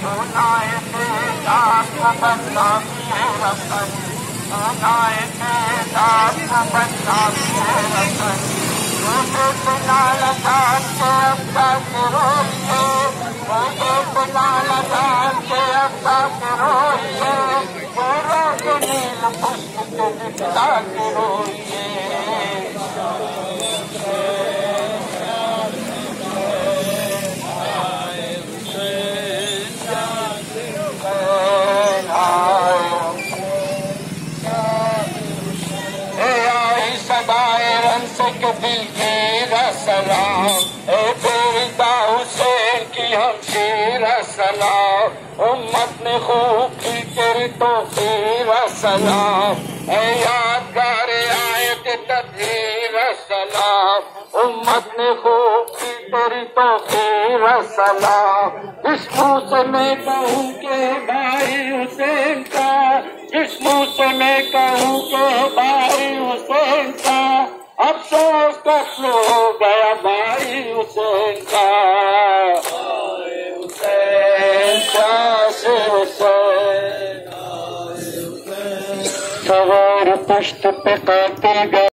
सुनाए बेदास बदनामी है वतन, सुनाए बेदास बदनामी है वतन। मुझे बिना लगाम के अब्बा के रोइए, मुझे बिना लगाम के अब्बा के रोइए, गोरों के नील पुष्प के दिखला के रोइए। दिल की सलाम ए बेदा हुसैन की हमशीर सलाम, उम्मत ने खूब की तेरी तौफीर सलाम, ए यादगार आयत तदहीर सलाम, उम्मत ने खूब की तेरी तौफीर सलाम। इस मुँह से मैं कहूँ के भाई हुसैन का, इस मुँह से मैं कहूँ के भाई हुसैन का, अफसोस कत्ल हो गया भाई हुसैन का। हुसैन सवार पुश्त पे कातिल